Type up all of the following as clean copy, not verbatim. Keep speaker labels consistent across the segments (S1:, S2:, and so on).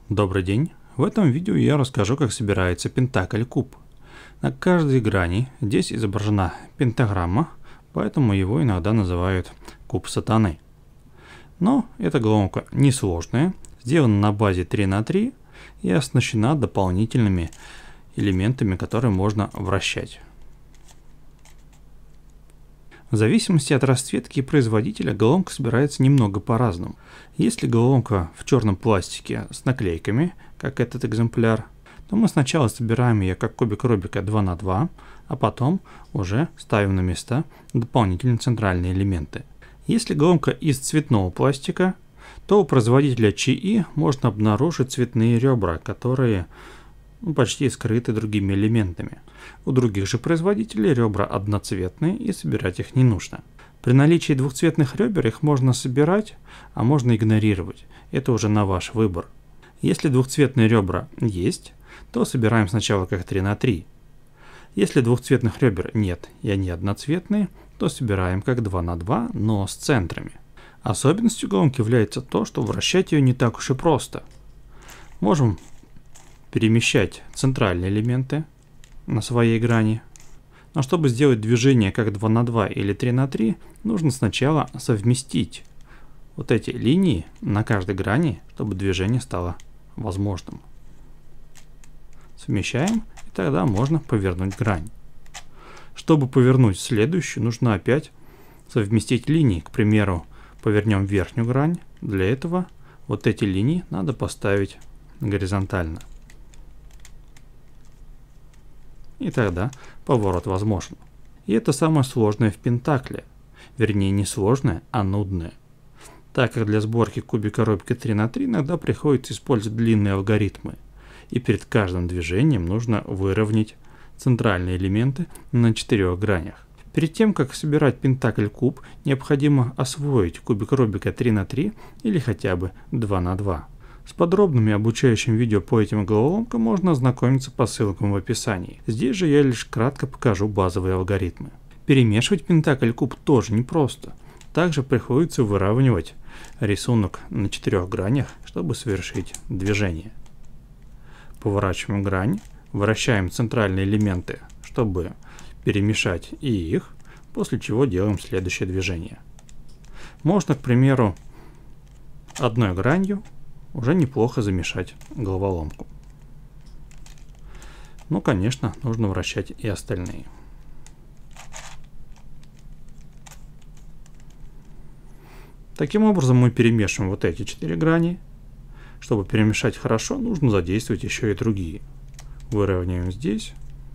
S1: Добрый день! В этом видео я расскажу, как собирается пентакль-куб. На каждой грани здесь изображена пентаграмма, поэтому его иногда называют куб сатаны. Но эта головоломка несложная, сделана на базе 3 на 3 и оснащена дополнительными элементами, которые можно вращать. В зависимости от расцветки и производителя головоломка собирается немного по-разному. Если головоломка в черном пластике с наклейками, как этот экземпляр, то мы сначала собираем ее как кубик Рубика 2 на 2, а потом уже ставим на места дополнительные центральные элементы. Если головоломка из цветного пластика, то у производителя ЧИ можно обнаружить цветные ребра, которые почти скрыты другими элементами. У других же производителей ребра одноцветные и собирать их не нужно. При наличии двухцветных ребер их можно собирать, а можно игнорировать. Это уже на ваш выбор. Если двухцветные ребра есть, то собираем сначала как 3 на 3. Если двухцветных ребер нет и они одноцветные, то собираем как 2 на 2, но с центрами. Особенностью головоломки является то, что вращать ее не так уж и просто. Можем перемещать центральные элементы на своей грани. Но чтобы сделать движение как 2 на 2 или 3 на 3, нужно сначала совместить вот эти линии на каждой грани, чтобы движение стало возможным. Совмещаем, и тогда можно повернуть грань. Чтобы повернуть следующую, нужно опять совместить линии. К примеру, повернем верхнюю грань. Для этого вот эти линии надо поставить горизонтально. И тогда поворот возможен. И это самое сложное в пентакле. Вернее, не сложное, а нудное. Так как для сборки кубика Рубика 3 на 3 иногда приходится использовать длинные алгоритмы. И перед каждым движением нужно выровнять центральные элементы на 4 гранях. Перед тем, как собирать пентакль-куб, необходимо освоить кубик Рубика 3 на 3 или хотя бы 2 на 2. С подробными обучающими видео по этим головоломкам можно ознакомиться по ссылкам в описании. Здесь же я лишь кратко покажу базовые алгоритмы. Перемешивать пентакль-куб тоже непросто. Также приходится выравнивать рисунок на 4 гранях, чтобы совершить движение. Поворачиваем грань, вращаем центральные элементы, чтобы перемешать и их, после чего делаем следующее движение. Можно, к примеру, одной гранью уже неплохо замешать головоломку. Ну, конечно, нужно вращать и остальные. Таким образом мы перемешиваем вот эти 4 грани. Чтобы перемешать хорошо, нужно задействовать еще и другие. Выравниваем здесь.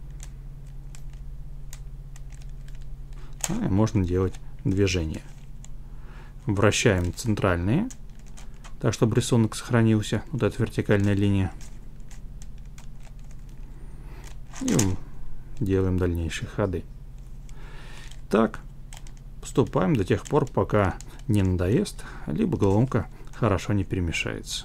S1: И можно делать движение. Вращаем центральные, так чтобы рисунок сохранился, вот эта вертикальная линия. И делаем дальнейшие ходы. Так поступаем до тех пор, пока не надоест, либо головоломка хорошо не перемешается.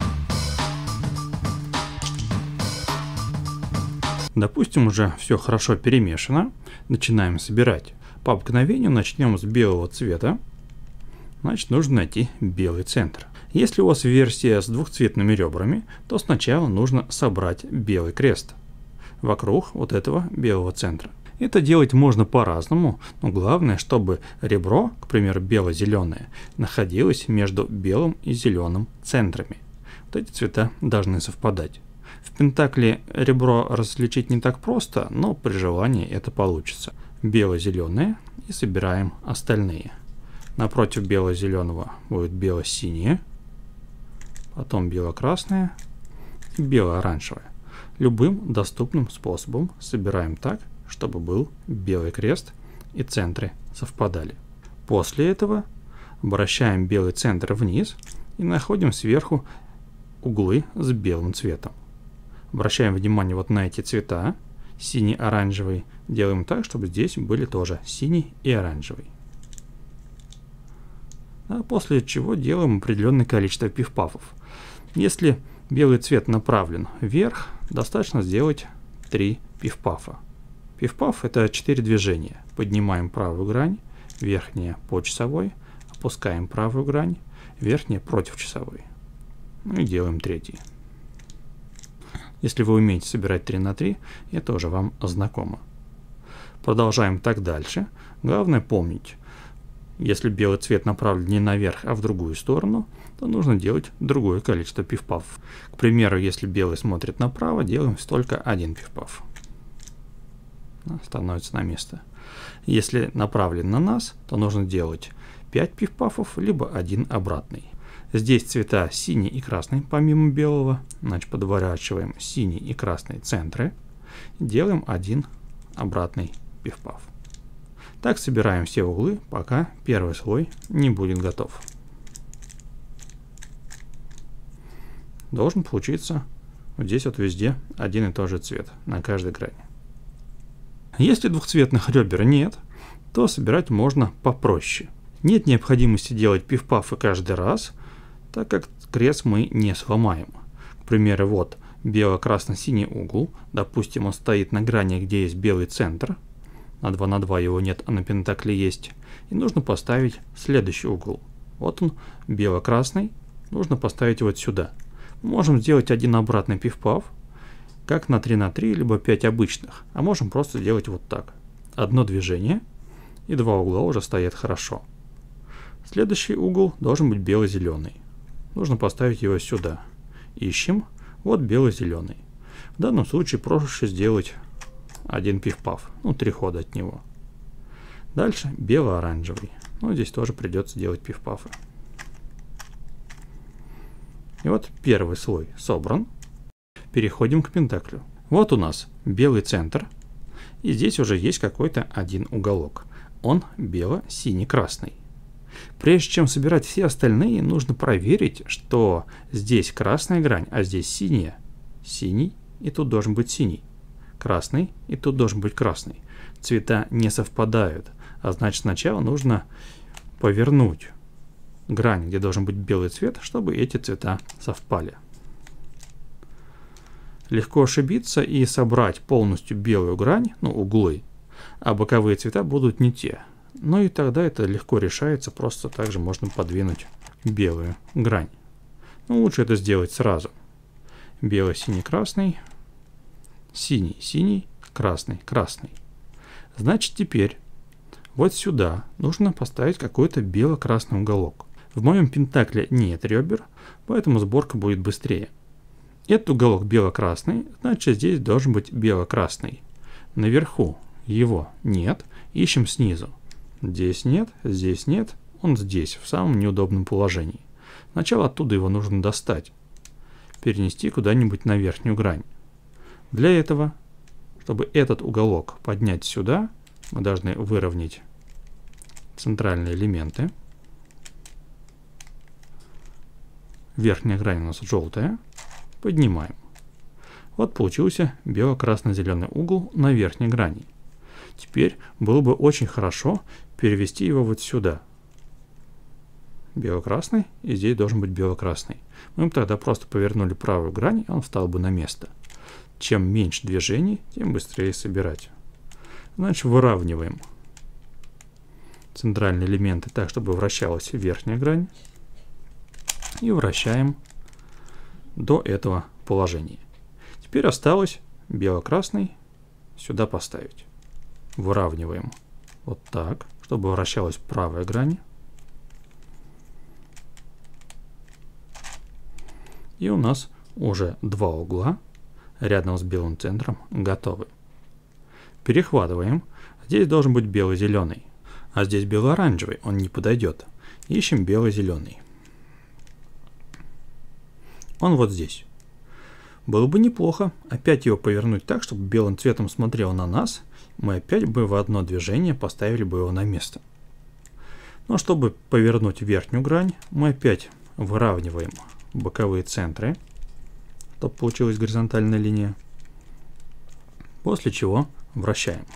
S1: Допустим, уже все хорошо перемешано. Начинаем собирать. По обыкновению начнем с белого цвета. Значит, нужно найти белый центр. Если у вас версия с двухцветными ребрами, то сначала нужно собрать белый крест вокруг вот этого белого центра. Это делать можно по-разному, но главное, чтобы ребро, к примеру, бело-зеленое, находилось между белым и зеленым центрами. Вот эти цвета должны совпадать. В пентакле ребро различить не так просто, но при желании это получится. Бело-зеленое и собираем остальные. Напротив бело-зеленого будет бело-синее, потом бело-красное и бело-оранжевое. Любым доступным способом собираем так, чтобы был белый крест и центры совпадали. После этого обращаем белый центр вниз и находим сверху углы с белым цветом. Обращаем внимание вот на эти цвета, синий, оранжевый. Делаем так, чтобы здесь были тоже синий и оранжевый. А после чего делаем определенное количество пиф-пафов. Если белый цвет направлен вверх, достаточно сделать 3 пиф-пафа. Пиф-паф — это 4 движения. Поднимаем правую грань, верхняя по часовой, опускаем правую грань, верхняя против часовой. Ну и делаем третий. Если вы умеете собирать 3 на 3, это уже вам знакомо. Продолжаем так дальше. Главное помнить, если белый цвет направлен не наверх, а в другую сторону, то нужно делать другое количество пиф-пафов. К примеру, если белый смотрит направо, делаем только 1 пиф-паф. Становится на место. Если направлен на нас, то нужно делать 5 пиф-пафов, либо 1 обратный. Здесь цвета синий и красный, помимо белого. Значит, подворачиваем синий и красный центры. Делаем 1 обратный пиф-паф. Так собираем все углы, пока первый слой не будет готов. Должен получиться вот здесь вот везде один и тот же цвет на каждой грани. Если двухцветных ребер нет, то собирать можно попроще. Нет необходимости делать пиф-пафы каждый раз, так как крест мы не сломаем. К примеру, вот бело-красно-синий угол, допустим, он стоит на грани, где есть белый центр, на 2 на 2 его нет, а на пентакле есть, и нужно поставить следующий угол. Вот он, бело-красный, нужно поставить вот сюда. Мы можем сделать 1 обратный пиф-паф, как на 3 на 3, либо 5 обычных, а можем просто делать вот так. Одно движение, и 2 угла уже стоят хорошо. Следующий угол должен быть бело-зеленый. Нужно поставить его сюда. Ищем. Вот бело-зеленый. В данном случае проще сделать 1 пиф-паф. 3 хода от него. Дальше бело-оранжевый. Здесь тоже придется делать пиф-пафы. И вот первый слой собран. Переходим к пентаклю. Вот у нас белый центр. И здесь уже есть какой-то один уголок. Он бело-синий-красный. Прежде чем собирать все остальные, нужно проверить, что здесь красная грань, а здесь синяя. Синий, и тут должен быть синий. Красный, и тут должен быть красный. Цвета не совпадают, а значит сначала нужно повернуть грань, где должен быть белый цвет, чтобы эти цвета совпали. Легко ошибиться и собрать полностью белую грань, углы, а боковые цвета будут не те. И тогда это легко решается, просто также можно подвинуть белую грань. Лучше это сделать сразу. Белый, синий, красный, синий, синий, красный, красный. Значит, теперь вот сюда нужно поставить какой-то бело-красный уголок. В моем пентакле нет ребер, поэтому сборка будет быстрее. Этот уголок бело-красный, значит здесь должен быть бело-красный. Наверху его нет, ищем снизу. Здесь нет, он здесь, в самом неудобном положении. Сначала оттуда его нужно достать, перенести куда-нибудь на верхнюю грань. Для этого, чтобы этот уголок поднять сюда, мы должны выровнять центральные элементы. Верхняя грань у нас желтая. Поднимаем. Вот получился бело-красно-зеленый угол на верхней грани. Теперь было бы очень хорошо перевести его вот сюда. Бело-красный, и здесь должен быть бело-красный. Мы бы тогда просто повернули правую грань, и он встал бы на место. Чем меньше движений, тем быстрее собирать. Значит, выравниваем центральные элементы так, чтобы вращалась верхняя грань. И вращаем до этого положения. Теперь осталось бело-красный сюда поставить. Выравниваем вот так, чтобы вращалась правая грань. И у нас уже 2 угла рядом с белым центром готовы. Перехватываем. Здесь должен быть белый-зеленый, а здесь бело-оранжевый, он не подойдет. Ищем белый-зеленый. Он вот здесь. Было бы неплохо опять его повернуть так, чтобы белым цветом смотрел на нас. Мы опять бы в одно движение поставили бы его на место. Но чтобы повернуть верхнюю грань, мы опять выравниваем боковые центры, чтобы получилась горизонтальная линия. После чего вращаем.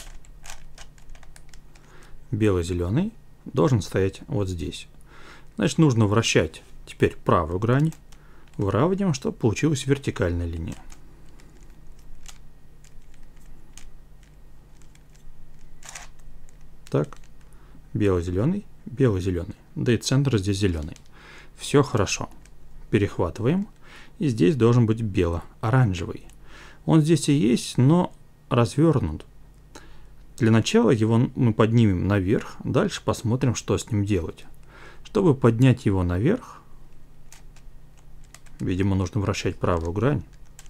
S1: Белый-зеленый должен стоять вот здесь. Значит, нужно вращать теперь правую грань. Выравниваем, чтобы получилась вертикальная линия. Так, белый-зеленый, белый-зеленый. Да и центр здесь зеленый. Все хорошо. Перехватываем. И здесь должен быть бело-оранжевый. Он здесь и есть, но развернут. Для начала его мы поднимем наверх, дальше посмотрим, что с ним делать. Чтобы поднять его наверх, видимо, нужно вращать правую грань.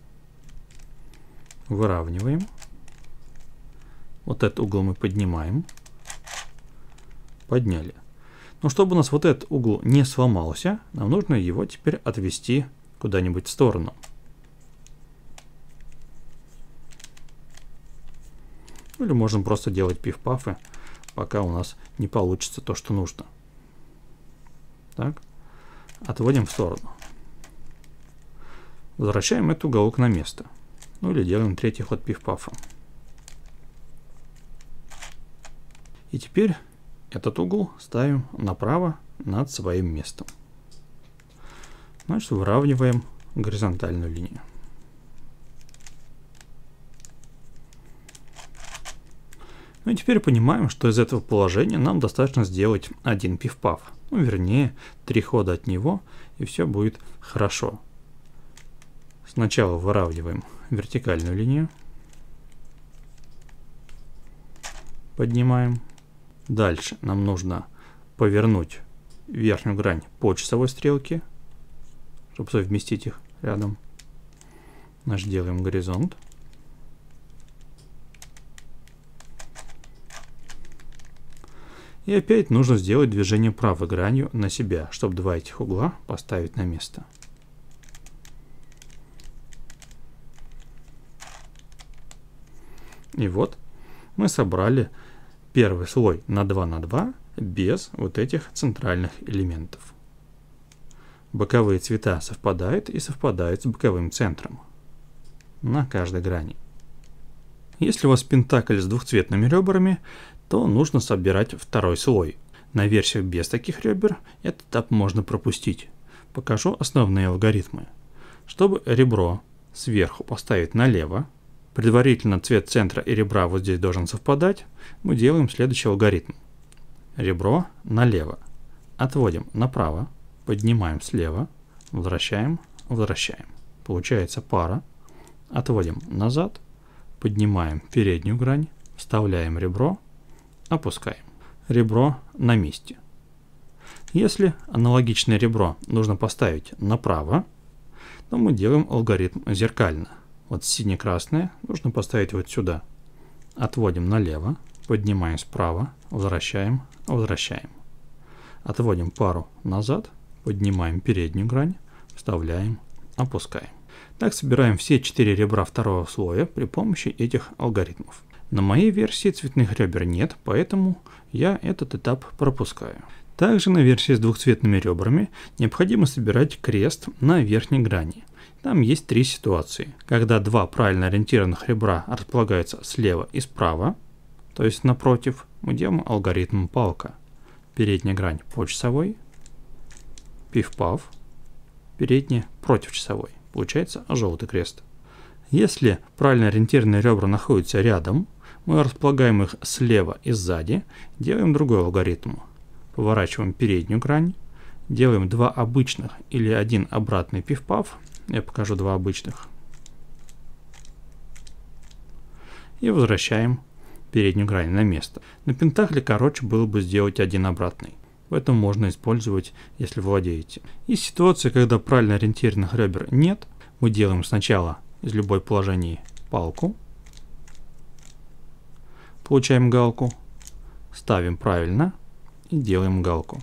S1: Выравниваем. Вот этот угол мы поднимаем. Подняли. Но чтобы у нас вот этот угол не сломался, нам нужно его теперь отвести куда-нибудь в сторону. Или можем просто делать пиф-пафы, пока у нас не получится то, что нужно. Так. Отводим в сторону. Возвращаем этот уголок на место. Ну или делаем третий ход пиф-пафа. И теперь этот угол ставим направо над своим местом. Значит, выравниваем горизонтальную линию. Ну и теперь понимаем, что из этого положения нам достаточно сделать один пиф-паф. Ну, вернее, 3 хода от него, и все будет хорошо. Сначала выравниваем вертикальную линию. Поднимаем. Дальше нам нужно повернуть верхнюю грань по часовой стрелке, чтобы совместить их рядом. Значит, делаем горизонт. И опять нужно сделать движение правой гранью на себя, чтобы два этих угла поставить на место. И вот мы собрали первый слой на 2 на 2 без вот этих центральных элементов. Боковые цвета совпадают и совпадают с боковым центром на каждой грани. Если у вас пентакль с двухцветными ребрами, то нужно собирать второй слой. На версиях без таких ребер этот этап можно пропустить. Покажу основные алгоритмы. Чтобы ребро сверху поставить налево, предварительно цвет центра и ребра вот здесь должен совпадать, мы делаем следующий алгоритм. Ребро налево. Отводим направо, поднимаем слева, возвращаем, возвращаем. Получается пара. Отводим назад, поднимаем переднюю грань, вставляем ребро, опускаем. Ребро на месте. Если аналогичное ребро нужно поставить направо, то мы делаем алгоритм зеркально. Вот сине-красное нужно поставить вот сюда. Отводим налево, поднимаем справа, возвращаем, возвращаем. Отводим пару назад, поднимаем переднюю грань, вставляем, опускаем. Так собираем все 4 ребра второго слоя при помощи этих алгоритмов. На моей версии цветных ребер нет, поэтому я этот этап пропускаю. Также на версии с двухцветными ребрами необходимо собирать крест на верхней грани. Там есть 3 ситуации. Когда 2 правильно ориентированных ребра располагаются слева и справа, то есть напротив, мы делаем алгоритм палка. Передняя грань по часовой, пиф-паф, передняя против часовой. Получается желтый крест. Если правильно ориентированные ребра находятся рядом, мы располагаем их слева и сзади, делаем другой алгоритм. Поворачиваем переднюю грань, делаем 2 обычных или 1 обратный пиф-паф. Я покажу 2 обычных. И возвращаем переднюю грань на место. На пентакле короче было бы сделать 1 обратный. Поэтому можно использовать, если владеете. И ситуация, когда правильно ориентированных ребер нет, мы делаем сначала из любой положения палку. Получаем галку. Ставим правильно и делаем галку.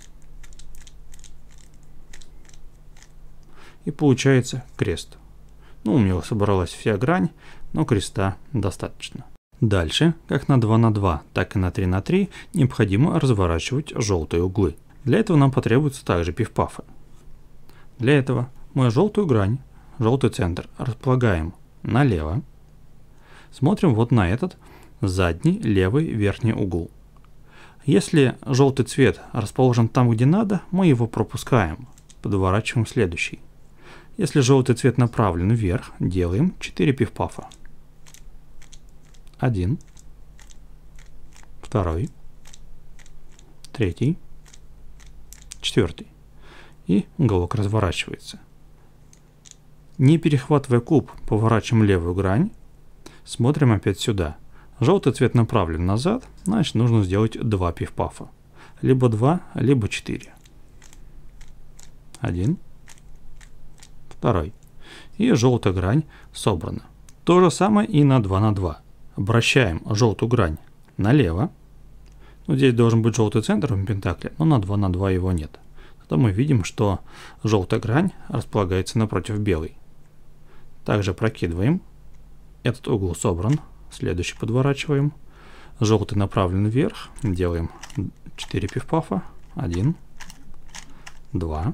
S1: И получается крест. Ну, у меня собралась вся грань, но креста достаточно. Дальше, как на 2 на 2, так и на 3 на 3, необходимо разворачивать желтые углы. Для этого нам потребуются также пиф-пафы. Для этого мы желтую грань, желтый центр располагаем налево. Смотрим вот на этот задний левый верхний угол. Если желтый цвет расположен там, где надо, мы его пропускаем, подворачиваем следующий. Если желтый цвет направлен вверх, делаем 4 пиф-пафа. 1, 2, 3, 4. И уголок разворачивается. Не перехватывая куб, поворачиваем левую грань. Смотрим опять сюда. Желтый цвет направлен назад, значит нужно сделать 2 пиф-пафа. Либо 2, либо 4. 1, 2. И желтая грань собрана. То же самое и на 2 на 2. Обращаем желтую грань налево. Ну, здесь должен быть желтый центр в пентакле, но на 2 на 2 его нет. Тогда мы видим, что желтая грань располагается напротив белой. Также прокидываем. Этот угол собран. Следующий подворачиваем. Желтый направлен вверх. Делаем 4 пиф-пафа. 1, 2,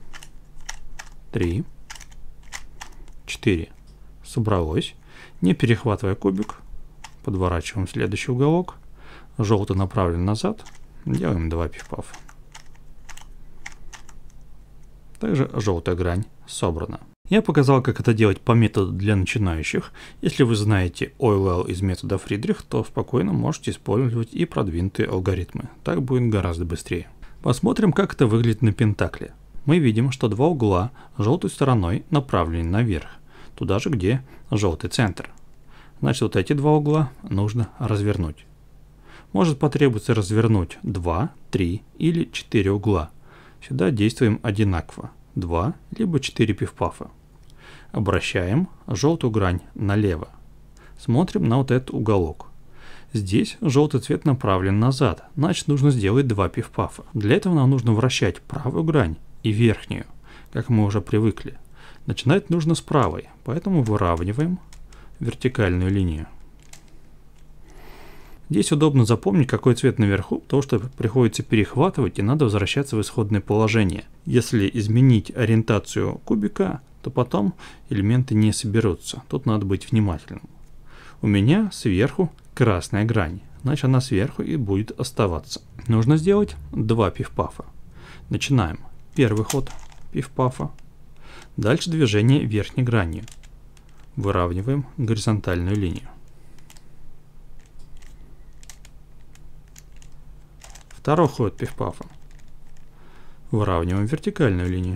S1: 3, 4. Собралось. Не перехватывая кубик, подворачиваем следующий уголок. Желтый направлен назад. Делаем 2 пиф-пафа. Также желтая грань собрана. Я показал, как это делать по методу для начинающих. Если вы знаете OLL из метода Фридрих, то спокойно можете использовать и продвинутые алгоритмы. Так будет гораздо быстрее. Посмотрим, как это выглядит на пентакле. Мы видим, что два угла желтой стороной направлены наверх, туда же, где желтый центр. Значит, вот эти два угла нужно развернуть. Может потребоваться развернуть 2, 3 или 4 угла. Сюда действуем одинаково. 2 либо 4 пиф-пафа. Обращаем желтую грань налево. Смотрим на вот этот уголок. Здесь желтый цвет направлен назад, значит нужно сделать 2 пиф-пафа. Для этого нам нужно вращать правую грань и верхнюю, как мы уже привыкли. Начинать нужно с правой, поэтому выравниваем вертикальную линию. Здесь удобно запомнить, какой цвет наверху, потому что приходится перехватывать и надо возвращаться в исходное положение. Если изменить ориентацию кубика, то потом элементы не соберутся. Тут надо быть внимательным. У меня сверху красная грань, значит она сверху и будет оставаться. Нужно сделать 2 пиф-пафа. Начинаем. Первый ход пиф-пафа. Дальше движение верхней гранью. Выравниваем горизонтальную линию. Второй ход пиф-пафа. Выравниваем вертикальную линию.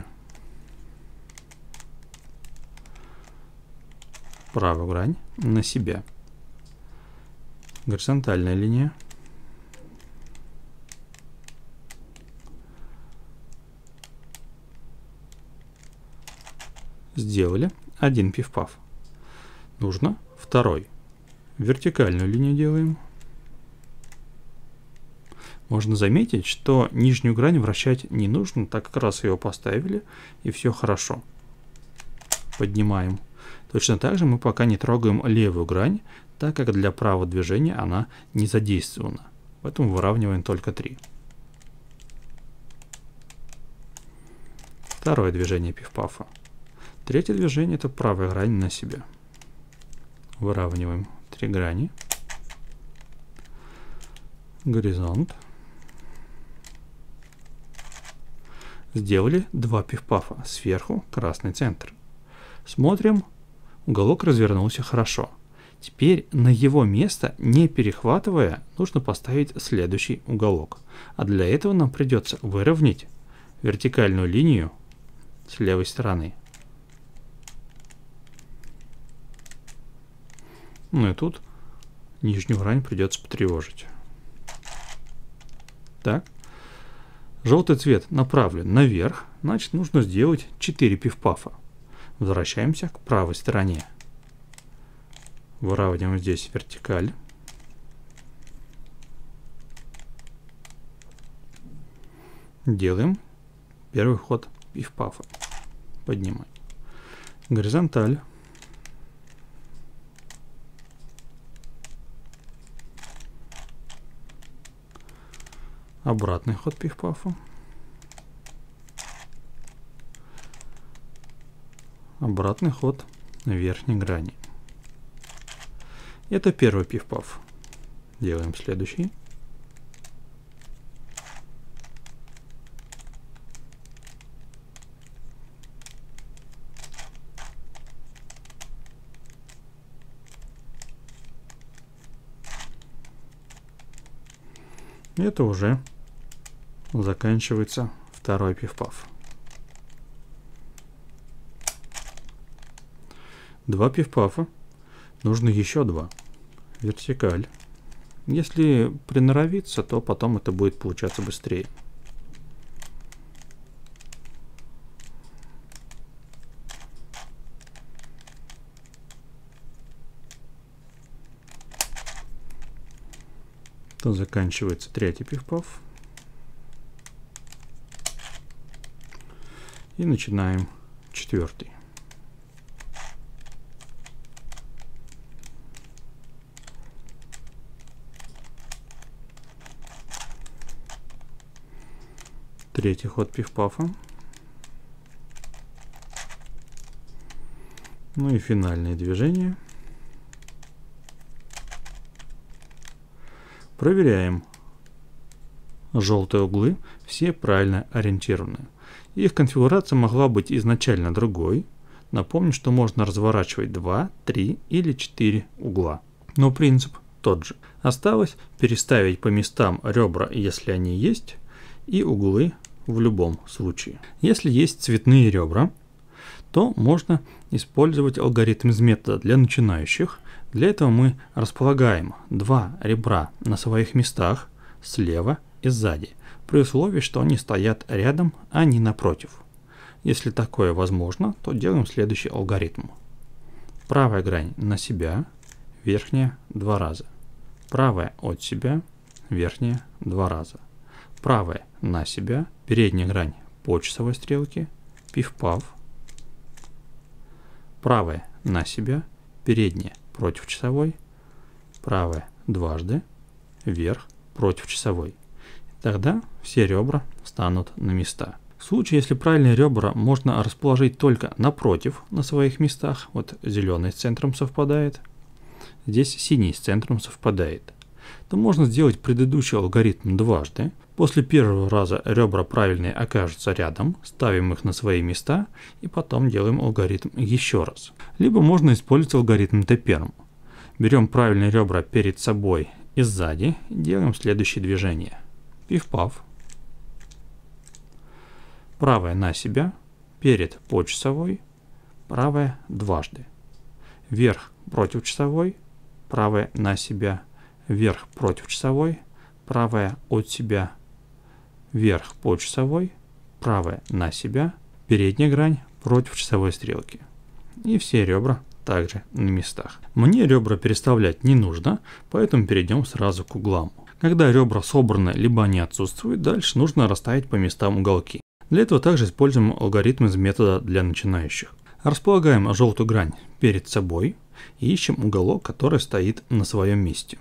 S1: Правую грань на себя. Горизонтальная линия. Сделали 1 пиф-паф. Нужно второй. Вертикальную линию делаем. Можно заметить, что нижнюю грань вращать не нужно, так как раз ее поставили, и все хорошо. Поднимаем. Точно так же мы пока не трогаем левую грань, так как для правого движения она не задействована. Поэтому выравниваем только 3. Второе движение пиф-пафа. Третье движение — это правая грань на себя. Выравниваем 3 грани. Горизонт. Сделали 2 пиф-пафа. Сверху красный центр. Смотрим. Уголок развернулся хорошо. Теперь на его место, не перехватывая, нужно поставить следующий уголок. А для этого нам придется выровнять вертикальную линию с левой стороны. Ну и тут нижнюю грань придется потревожить. Так. Желтый цвет направлен наверх, значит нужно сделать 4 пиф-пафа. Возвращаемся к правой стороне. Выравниваем здесь вертикаль. Делаем первый ход пиф-пафа. Поднимаем. Горизонталь. Обратный ход пиф-пафа. Обратный ход верхней грани. Это первый пиф-паф. Делаем следующий. Это уже заканчивается второй пиф-паф. 2 пиф-пафа. Нужно еще 2. Вертикаль. Если приноровиться, то потом это будет получаться быстрее. То заканчивается 3-й пиф-паф. И начинаем 4-й. Третий ход пиф-пафа. Ну и финальное движение. Проверяем. Желтые углы все правильно ориентированы. Их конфигурация могла быть изначально другой. Напомню, что можно разворачивать 2, 3 или 4 угла. Но принцип тот же. Осталось переставить по местам ребра, если они есть, и углы в любом случае. Если есть цветные ребра, то можно использовать алгоритм из метода для начинающих. Для этого мы располагаем 2 ребра на своих местах слева и сзади, при условии, что они стоят рядом, а не напротив. Если такое возможно, то делаем следующий алгоритм. Правая грань на себя, верхняя 2 раза. Правая от себя, верхняя 2 раза. Правая на себя, передняя грань по часовой стрелке, пиф-паф. Правая на себя, передняя против часовой, правая дважды, вверх против часовой. Тогда все ребра станут на места. В случае, если правильные ребра можно расположить только напротив на своих местах, вот зеленый с центром совпадает, здесь синий с центром совпадает, то можно сделать предыдущий алгоритм дважды. После первого раза ребра правильные окажутся рядом, ставим их на свои места и потом делаем алгоритм еще раз. Либо можно использовать алгоритм Т-перм. Берем правильные ребра перед собой и сзади и делаем следующее движение. Пиф-паф. Правая на себя, перед по часовой, правая дважды. Вверх против часовой, правая на себя, вверх против часовой, правая от себя, вверх по часовой, правая на себя, передняя грань против часовой стрелки. И все ребра также на местах. Мне ребра переставлять не нужно, поэтому перейдем сразу к углам. Когда ребра собраны, либо они отсутствуют, дальше нужно расставить по местам уголки. Для этого также используем алгоритм из метода для начинающих. Располагаем желтую грань перед собой и ищем уголок, который стоит на своем месте.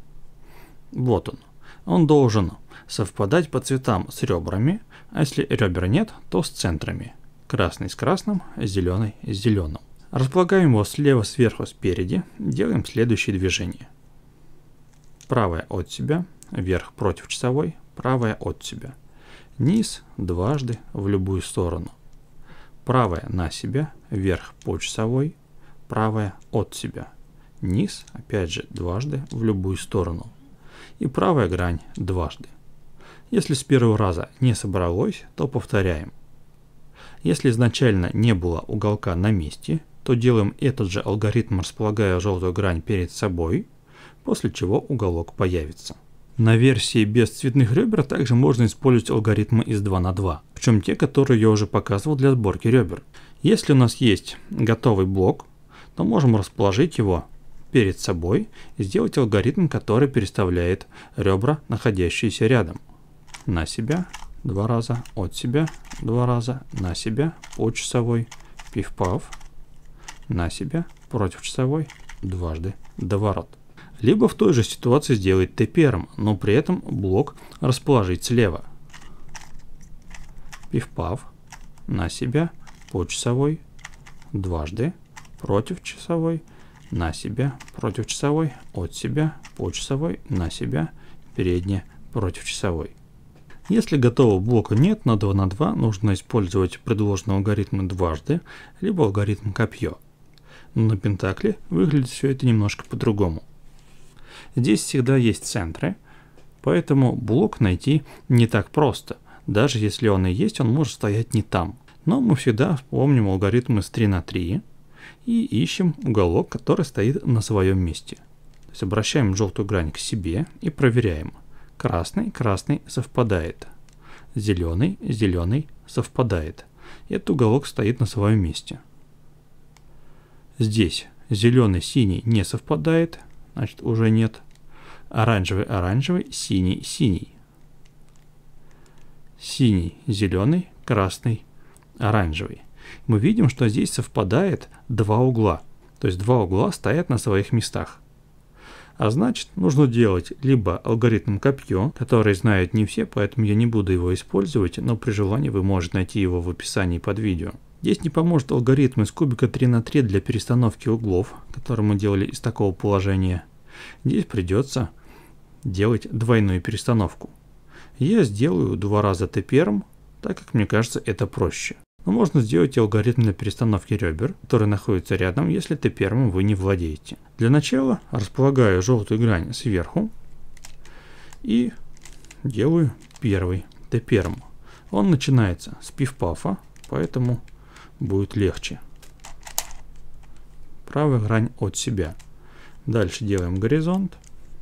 S1: Вот он. Он должен совпадать по цветам с ребрами, а если ребер нет, то с центрами. Красный с красным, зеленый с зеленым. Располагаем его слева, сверху, спереди. Делаем следующее движение. Правая от себя, вверх против часовой, правая от себя. Низ дважды в любую сторону. Правая на себя, вверх по часовой, правая от себя. Низ, опять же, дважды в любую сторону. И правая грань дважды. Если с первого раза не собралось, то повторяем. Если изначально не было уголка на месте, то делаем этот же алгоритм, располагая желтую грань перед собой, после чего уголок появится. На версии без цветных ребер также можно использовать алгоритмы из 2 на 2, причем те, которые я уже показывал для сборки ребер. Если у нас есть готовый блок, то можем расположить его перед собой и сделать алгоритм, который переставляет ребра, находящиеся рядом. На себя 2 раза, от себя 2 раза, на себя, по часовой, пиф-паф, на себя, против часовой, дважды, доворот. Либо в той же ситуации сделать Т-перм, но при этом блок расположить слева. Пиф-паф, на себя, по часовой, дважды, против часовой, на себя, против часовой, от себя, по часовой, на себя, передняя, против часовой. Если готового блока нет, на 2 на 2 нужно использовать предложенные алгоритмы дважды, либо алгоритм копье. Но на пентакле выглядит все это немножко по-другому. Здесь всегда есть центры, поэтому блок найти не так просто. Даже если он и есть, он может стоять не там. Но мы всегда вспомним алгоритм из 3 на 3 и ищем уголок, который стоит на своем месте. То есть обращаем желтую грань к себе и проверяем. Красный, красный совпадает. Зеленый, зеленый совпадает. Этот уголок стоит на своем месте. Здесь зеленый, синий не совпадает, значит уже нет. Оранжевый, оранжевый, синий, синий. Синий, зеленый, красный, оранжевый. Мы видим, что здесь совпадает два угла. То есть два угла стоят на своих местах. А значит, нужно делать либо алгоритм копье, который знают не все, поэтому я не буду его использовать, но при желании вы можете найти его в описании под видео. Здесь не поможет алгоритм из кубика 3 на 3 для перестановки углов, который мы делали из такого положения. Здесь придется делать двойную перестановку. Я сделаю 2 раза Т1, так как мне кажется это проще. Но можно сделать и алгоритм для перестановки ребер, который находится рядом, если Т1 вы не владеете. Для начала располагаю желтую грань сверху и делаю первый Т1. Он начинается с пиф-пафа, поэтому будет легче. Правая грань от себя. Дальше делаем горизонт.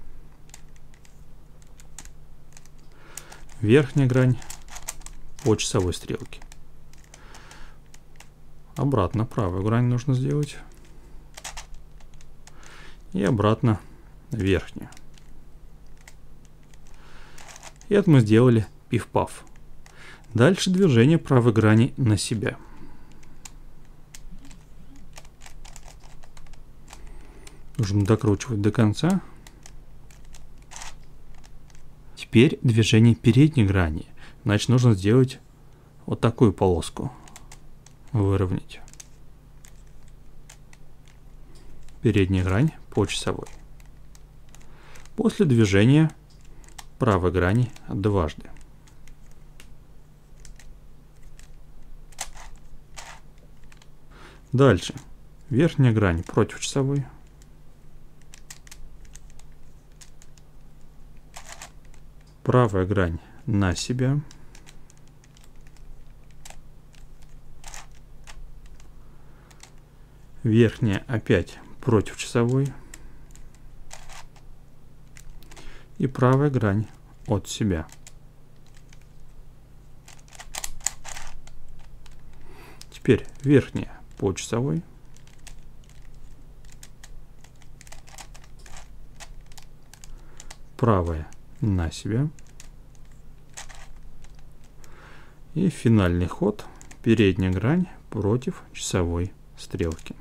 S1: Верхняя грань по часовой стрелке. Обратно правую грань нужно сделать. И обратно верхнюю. И это мы сделали пиф-паф. Дальше движение правой грани на себя. Нужно докручивать до конца. Теперь движение передней грани. Значит, нужно сделать вот такую полоску. Выровнять. Передняя грань по часовой. После движения правой грани дважды. Дальше. Верхняя грань против часовой. Правая грань на себя. Верхняя опять против часовой. И правая грань от себя. Теперь верхняя по часовой. Правая на себя. И финальный ход. Передняя грань против часовой стрелки.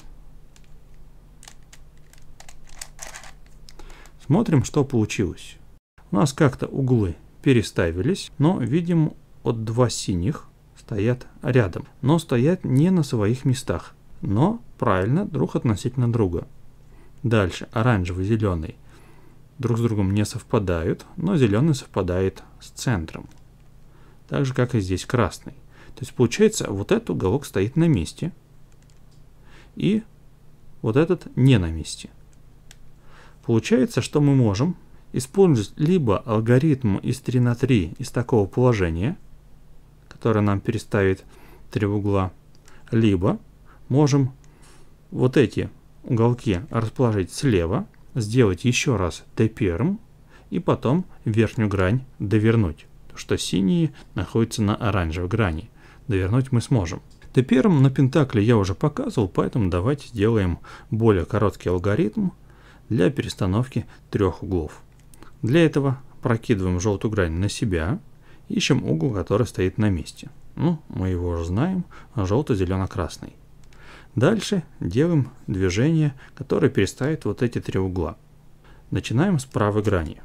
S1: Смотрим, что получилось. У нас как-то углы переставились, но видим, от два синих стоят рядом, но стоят не на своих местах, но правильно друг относительно друга. Дальше оранжевый, зеленый друг с другом не совпадают, но зеленый совпадает с центром. Так же, как и здесь красный. То есть получается, вот этот уголок стоит на месте, и вот этот не на месте. Получается, что мы можем использовать либо алгоритм из 3 на 3 из такого положения, которое нам переставит три угла, либо можем вот эти уголки расположить слева, сделать еще раз Т1 и потом верхнюю грань довернуть, потому что синие находятся на оранжевой грани. Довернуть мы сможем. Т1 на пентакле я уже показывал, поэтому давайте сделаем более короткий алгоритм для перестановки трех углов. Для этого прокидываем желтую грань на себя, ищем угол, который стоит на месте. Ну, мы его уже знаем, желто-зелено-красный. Дальше делаем движение, которое переставит вот эти три угла. Начинаем с правой грани.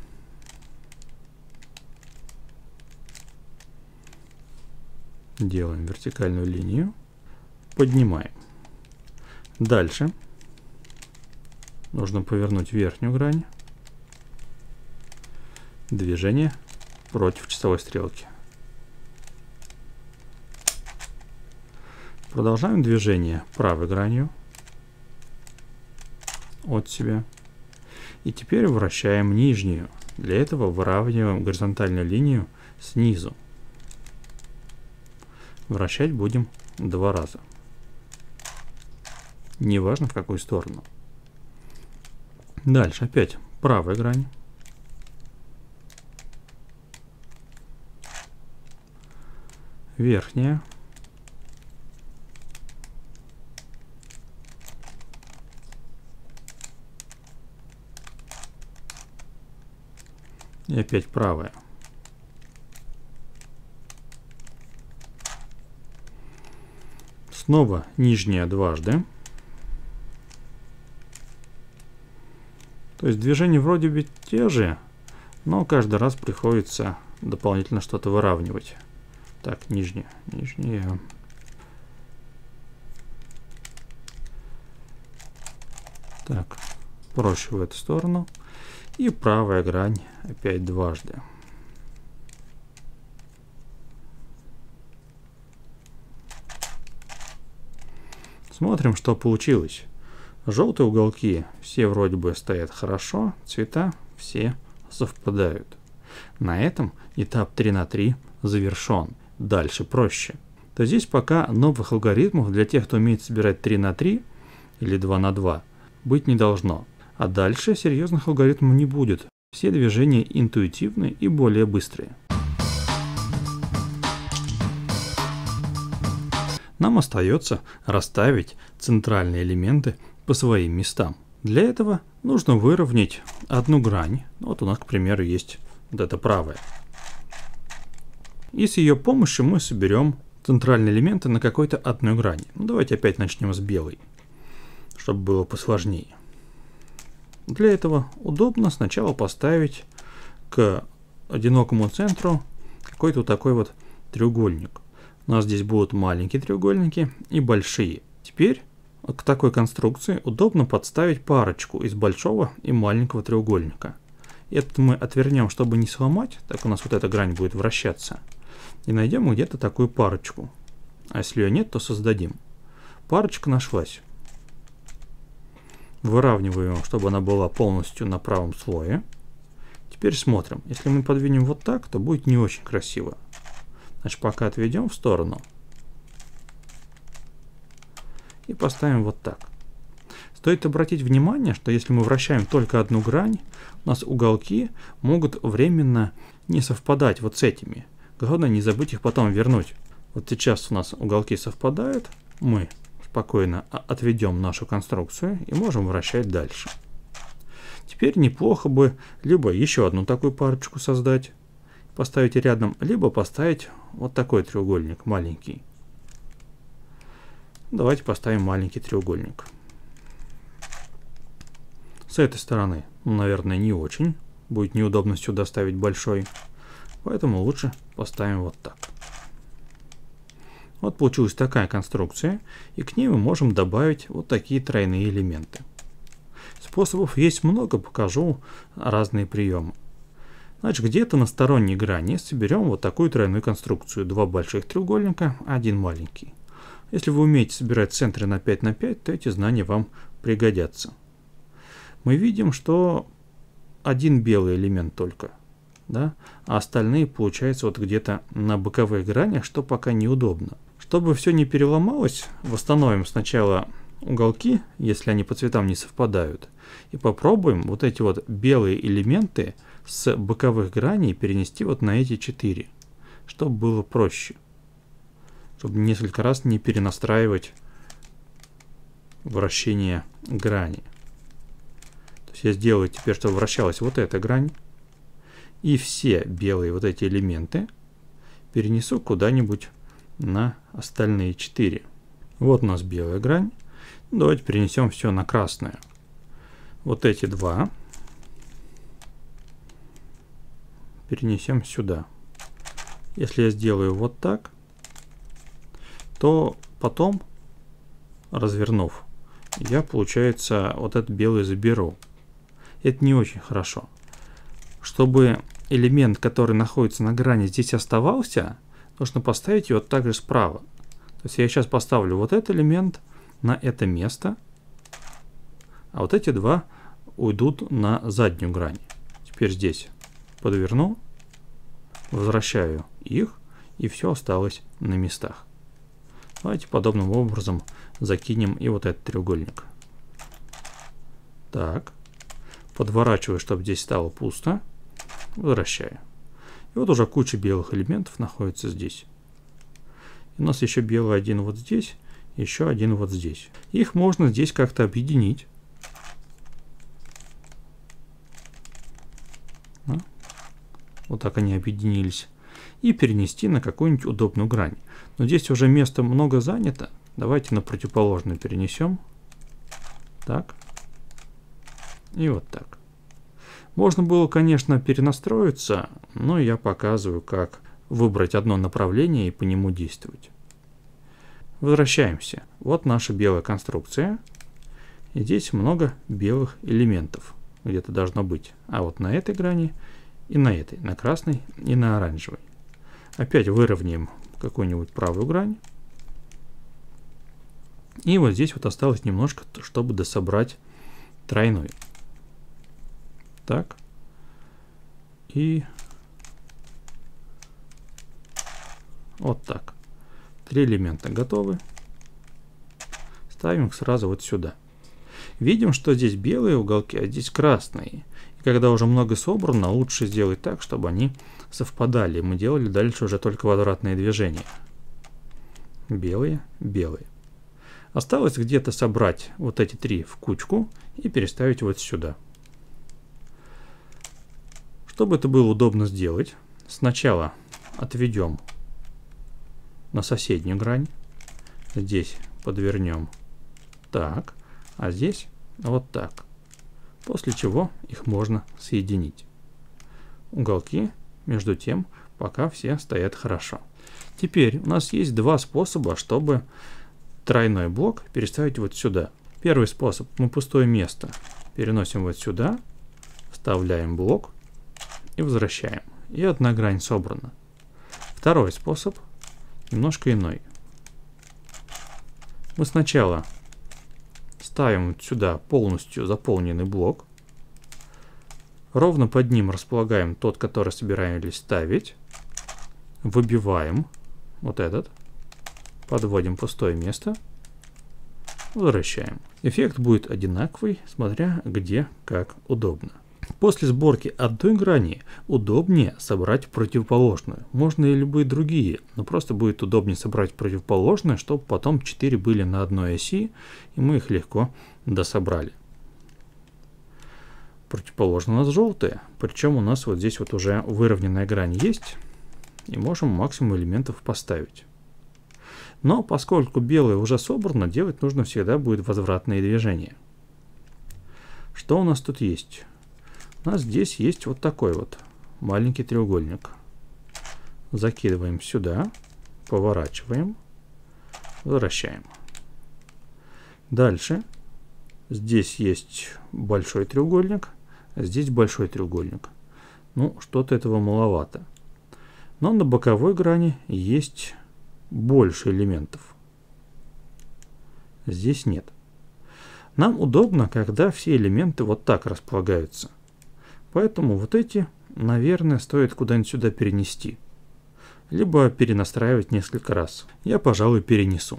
S1: Делаем вертикальную линию, поднимаем. Дальше нужно повернуть верхнюю грань. Движение против часовой стрелки. Продолжаем движение правой гранью от себя. И теперь вращаем нижнюю. Для этого выравниваем горизонтальную линию снизу. Вращать будем 2 раза. неважно в какую сторону. Дальше опять правая грань. Верхняя. И опять правая. Снова нижняя дважды. То есть движения вроде бы те же, но каждый раз приходится дополнительно что-то выравнивать. Так, нижняя. Так, проще в эту сторону. И правая грань опять дважды. Смотрим, что получилось. Желтые уголки все вроде бы стоят хорошо, цвета все совпадают. На этом этап 3 на 3 завершен. Дальше проще. То здесь пока новых алгоритмов для тех, кто умеет собирать 3 на 3 или 2 на 2, быть не должно. А дальше серьезных алгоритмов не будет. Все движения интуитивные и более быстрые. Нам остается расставить центральные элементы по своим местам. Для этого нужно выровнять одну грань. Вот у нас, к примеру, есть вот эта правая. И с ее помощью мы соберем центральные элементы на какой-то одной грани. Ну, давайте опять начнем с белой, чтобы было посложнее. Для этого удобно сначала поставить к одинокому центру какой-то такой вот треугольник. У нас здесь будут маленькие треугольники и большие. Теперь к такой конструкции удобно подставить парочку из большого и маленького треугольника. Этот мы отвернем, чтобы не сломать, так у нас вот эта грань будет вращаться. И найдем где-то такую парочку. А если ее нет, то создадим. Парочка нашлась. Выравниваем, чтобы она была полностью на правом слое. Теперь смотрим. Если мы подвинем вот так, то будет не очень красиво. Значит, пока отведем в сторону. И поставим вот так. Стоит обратить внимание, что если мы вращаем только одну грань, у нас уголки могут временно не совпадать вот с этими. Главное не забыть их потом вернуть. Вот сейчас у нас уголки совпадают. Мы спокойно отведем нашу конструкцию и можем вращать дальше. Теперь неплохо бы либо еще одну такую парочку создать, поставить рядом, либо поставить вот такой треугольник маленький. Давайте поставим маленький треугольник. С этой стороны, наверное, не очень. Будет неудобно сюда ставить большой. Поэтому лучше поставим вот так. Вот получилась такая конструкция, и к ней мы можем добавить вот такие тройные элементы. Способов есть много, покажу разные приемы. Значит, где-то на сторонней грани соберем вот такую тройную конструкцию. Два больших треугольника, один маленький. Если вы умеете собирать центры на 5 на 5, то эти знания вам пригодятся. Мы видим, что один белый элемент только, да? А остальные получаются вот где-то на боковых гранях, что пока неудобно. Чтобы все не переломалось, восстановим сначала уголки, если они по цветам не совпадают, и попробуем вот эти вот белые элементы с боковых граней перенести вот на эти 4, чтобы было проще, чтобы несколько раз не перенастраивать вращение грани. То есть я сделаю теперь, чтобы вращалась вот эта грань, и все белые вот эти элементы перенесу куда-нибудь на остальные 4. Вот у нас белая грань. Давайте перенесем все на красную. Вот эти два перенесем сюда. Если я сделаю вот так, то потом, развернув, я, получается, вот этот белый заберу. Это не очень хорошо. Чтобы элемент, который находится на грани, здесь оставался, нужно поставить его также справа. То есть я сейчас поставлю вот этот элемент на это место, а вот эти два уйдут на заднюю грань. Теперь здесь подверну, возвращаю их, и все осталось на местах. Давайте подобным образом закинем и вот этот треугольник. Так. Подворачиваю, чтобы здесь стало пусто. Возвращаю. И вот уже куча белых элементов находится здесь. И у нас еще белый один вот здесь, еще один вот здесь. Их можно здесь как-то объединить. Вот так они объединились. И перенести на какую-нибудь удобную грань. Но здесь уже места много занято. Давайте на противоположную перенесем. Так. И вот так. Можно было, конечно, перенастроиться, но я показываю, как выбрать одно направление и по нему действовать. Возвращаемся. Вот наша белая конструкция. И здесь много белых элементов. Где-то должно быть. А вот на этой грани и на этой. На красной и на оранжевой. Опять выровняем какую-нибудь правую грань. И вот здесь вот осталось немножко, чтобы дособрать тройной. Так. И вот так. 3 элемента готовы. Ставим их сразу вот сюда. Видим, что здесь белые уголки, а здесь красные. И когда уже много собрано, лучше сделать так, чтобы они совпадали. Мы делали дальше уже только возвратные движения. Белые, белые. Осталось где-то собрать вот эти 3 в кучку и переставить вот сюда. Чтобы это было удобно сделать, сначала отведем на соседнюю грань. Здесь подвернем так, а здесь вот так. После чего их можно соединить. Уголки, между тем, пока все стоят хорошо. Теперь у нас есть 2 способа, чтобы тройной блок переставить вот сюда. Первый способ. Мы пустое место переносим вот сюда, вставляем блок и возвращаем. И одна грань собрана. Второй способ немножко иной. Мы сначала ставим сюда полностью заполненный блок. Ровно под ним располагаем тот, который собираемся ставить. Выбиваем вот этот. Подводим пустое место. Возвращаем. Эффект будет одинаковый, смотря где как удобно. После сборки одной грани удобнее собрать противоположную. Можно и любые другие, но просто будет удобнее собрать противоположную, чтобы потом 4 были на одной оси, и мы их легко дособрали. Противоположная у нас желтая, причем у нас вот здесь вот уже выровненная грань есть, и можем максимум элементов поставить. Но поскольку белое уже собрано, делать нужно всегда будет возвратные движения. Что у нас тут есть? У нас здесь есть вот такой вот маленький треугольник. Закидываем сюда, поворачиваем, возвращаем. Дальше здесь есть большой треугольник, а здесь большой треугольник. Ну, что-то этого маловато. Но на боковой грани есть больше элементов. Здесь нет. Нам удобно, когда все элементы вот так располагаются. Поэтому вот эти, наверное, стоит куда-нибудь сюда перенести. Либо перенастраивать несколько раз. Я, пожалуй, перенесу.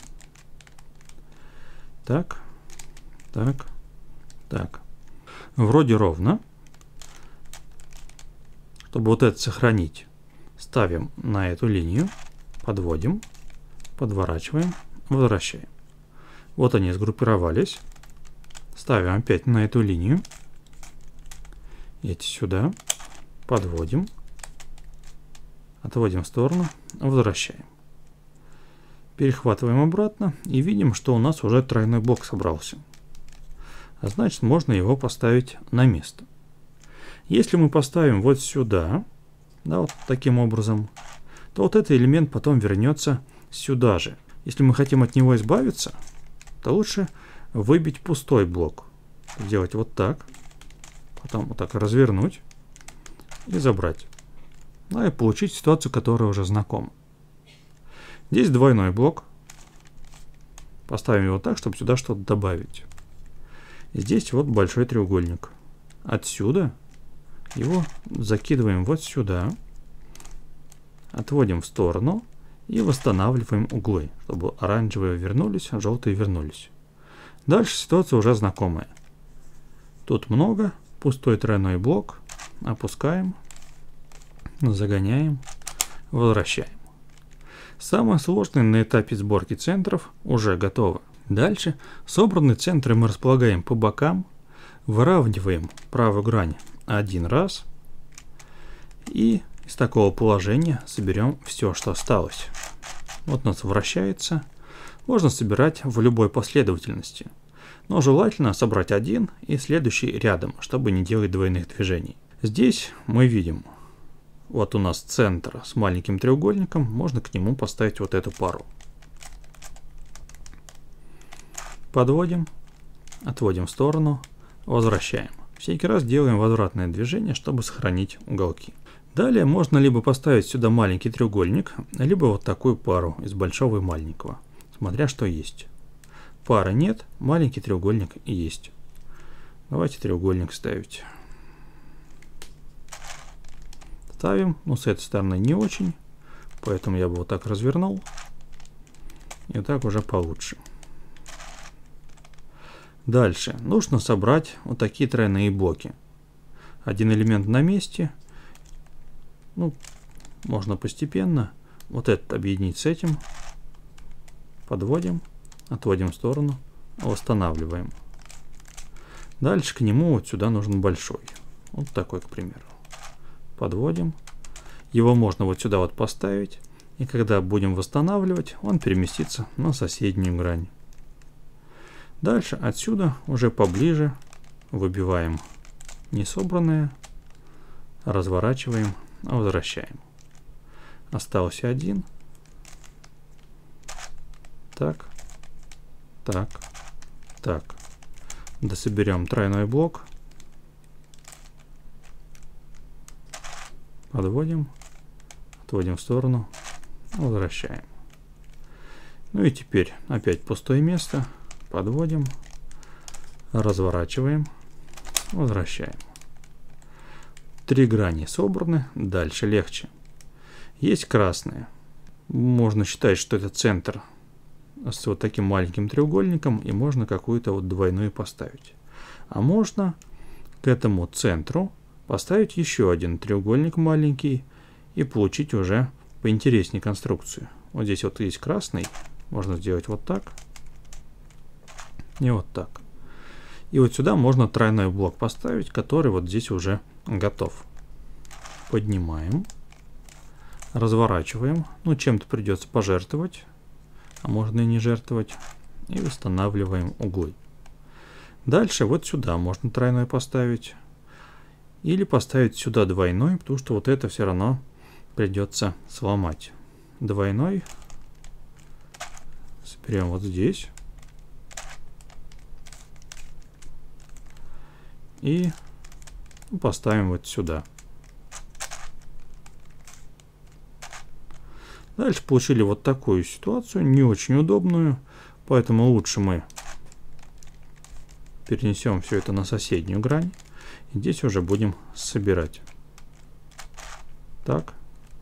S1: Так, так, так. Вроде ровно. Чтобы вот это сохранить, ставим на эту линию, подводим, подворачиваем, возвращаем. Вот они сгруппировались. Ставим опять на эту линию. Эти сюда. Подводим. Отводим в сторону. Возвращаем. Перехватываем обратно. И видим, что у нас уже тройной блок собрался. А значит, можно его поставить на место. Если мы поставим вот сюда, да, вот таким образом, то вот этот элемент потом вернется сюда же. Если мы хотим от него избавиться, то лучше выбить пустой блок. Сделать вот так. Потом вот так развернуть и забрать. Ну и получить ситуацию, которая уже знакома. Здесь двойной блок. Поставим его так, чтобы сюда что-то добавить. И здесь вот большой треугольник. Отсюда его закидываем вот сюда. Отводим в сторону. И восстанавливаем углы, чтобы оранжевые вернулись, а желтые вернулись. Дальше ситуация уже знакомая. Тут много, пустой тройной блок. Опускаем, загоняем, возвращаем. Самое сложное на этапе сборки центров уже готово. Дальше собранные центры мы располагаем по бокам, выравниваем правую грань один раз и из такого положения соберем все, что осталось. Вот у нас вращается. Можно собирать в любой последовательности, но желательно собрать один и следующий рядом, чтобы не делать двойных движений. Здесь мы видим, вот у нас центр с маленьким треугольником, можно к нему поставить вот эту пару. Подводим, отводим в сторону, возвращаем. Всякий раз делаем возвратное движение, чтобы сохранить уголки. Далее можно либо поставить сюда маленький треугольник, либо вот такую пару из большого и маленького, смотря что есть. Пары нет, маленький треугольник есть. Давайте треугольник ставить. Ставим, но с этой стороны не очень, поэтому я бы вот так развернул. И так уже получше. Дальше нужно собрать вот такие тройные блоки. Один элемент на месте. Ну, можно постепенно. Вот этот объединить с этим. Подводим, отводим в сторону, восстанавливаем. Дальше к нему вот сюда нужен большой. Вот такой, к примеру. Подводим. Его можно вот сюда вот поставить. И когда будем восстанавливать, он переместится на соседнюю грань. Дальше отсюда уже поближе выбиваем несобранное, разворачиваем, возвращаем. Остался один. Так, так, так. Дособерем тройной блок. Подводим, отводим в сторону, возвращаем. Ну и теперь опять пустое место. Подводим, разворачиваем, возвращаем. Три грани собраны, дальше легче. Есть красные. Можно считать, что это центр с вот таким маленьким треугольником, и можно какую-то вот двойную поставить. А можно к этому центру поставить еще один треугольник маленький и получить уже поинтереснее конструкцию. Вот здесь вот есть красный, можно сделать вот так и вот так. И вот сюда можно тройной блок поставить, который вот здесь уже готов. Поднимаем, разворачиваем, ну чем-то придется пожертвовать, а можно и не жертвовать, и восстанавливаем углы. Дальше вот сюда можно тройной поставить. Или поставить сюда двойной, потому что вот это все равно придется сломать. Двойной. Соберем вот здесь. И поставим вот сюда. Дальше получили вот такую ситуацию, не очень удобную, поэтому лучше мы перенесем все это на соседнюю грань. И здесь уже будем собирать. Так.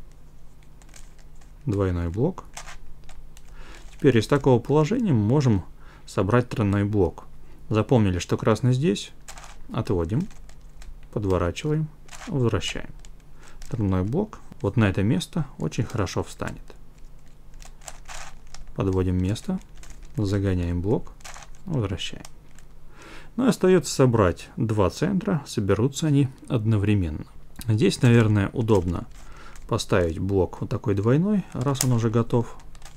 S1: Двойной блок. Теперь из такого положения мы можем собрать тройной блок. Запомнили, что красный здесь. Отводим, подворачиваем, возвращаем. Тройной блок вот на это место очень хорошо встанет. Подводим место, загоняем блок, возвращаем. Ну и остается собрать два центра, соберутся они одновременно. Здесь, наверное, удобно поставить блок вот такой двойной, раз он уже готов.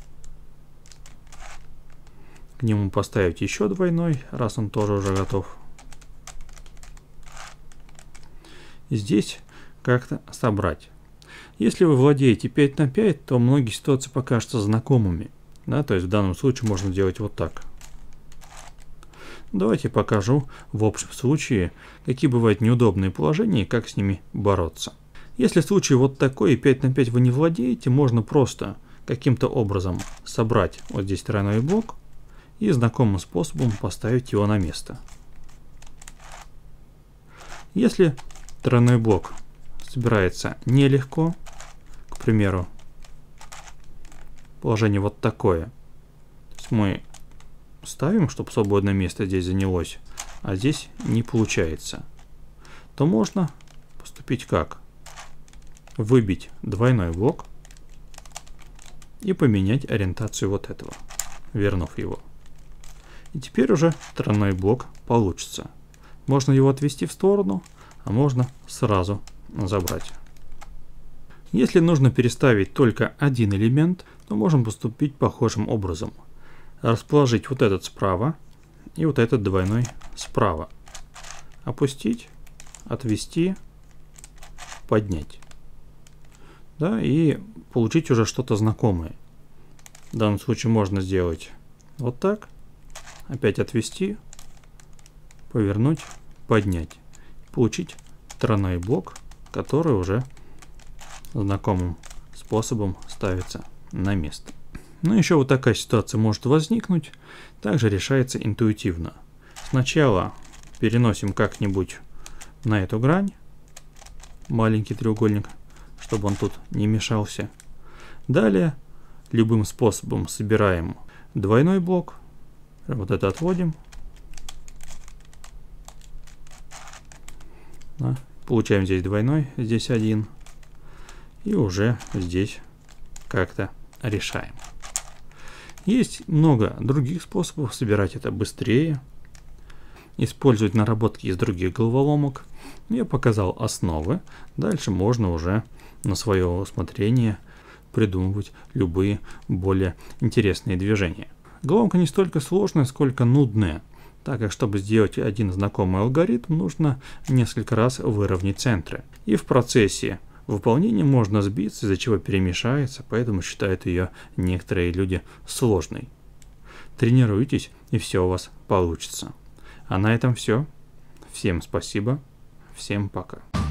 S1: К нему поставить еще двойной, раз он тоже уже готов. И здесь как-то собрать. Если вы владеете 5 на 5, то многие ситуации покажутся знакомыми. Да, то есть в данном случае можно делать вот так. Давайте покажу в общем случае, какие бывают неудобные положения и как с ними бороться. Если случай вот такой и 5 на 5 вы не владеете, можно просто каким-то образом собрать вот здесь тройной блок и знакомым способом поставить его на место. Если тройной блок собирается нелегко, к примеру, положение вот такое. То есть мы ставим, чтобы свободное место здесь занялось, а здесь не получается. То можно поступить как? Выбить двойной блок и поменять ориентацию вот этого, вернув его. И теперь уже тройной блок получится. Можно его отвести в сторону, а можно сразу забрать. Если нужно переставить только один элемент, то можем поступить похожим образом. Расположить вот этот справа и вот этот двойной справа. Опустить, отвести, поднять. Да, и получить уже что-то знакомое. В данном случае можно сделать вот так. Опять отвести, повернуть, поднять. Получить тройной блок, который уже знакомым способом ставится на место. Ну, еще вот такая ситуация может возникнуть. Также решается интуитивно. Сначала переносим как-нибудь на эту грань маленький треугольник, чтобы он тут не мешался. Далее любым способом собираем двойной блок. Вот это отводим. Да. Получаем здесь двойной, здесь один. И уже здесь как-то решаем. Есть много других способов собирать это быстрее. Использовать наработки из других головоломок. Я показал основы. Дальше можно уже на свое усмотрение придумывать любые более интересные движения. Головоломка не столько сложная, сколько нудная, так как чтобы сделать один знакомый алгоритм, нужно несколько раз выровнять центры. И в процессе выполнения можно сбиться, из-за чего перемешается, поэтому считают ее некоторые люди сложной. Тренируйтесь, и все у вас получится. А на этом все. Всем спасибо, всем пока.